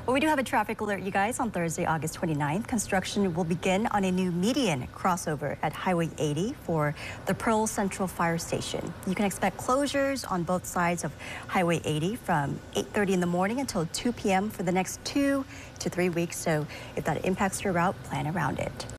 Well, we do have a traffic alert, you guys, on Thursday, August 29th. Construction will begin on a new median crossover at Highway 80 for the Pearl Central Fire Station. You can expect closures on both sides of Highway 80 from 8:30 in the morning until 2 p.m. for the next 2 to 3 weeks. So if that impacts your route, plan around it.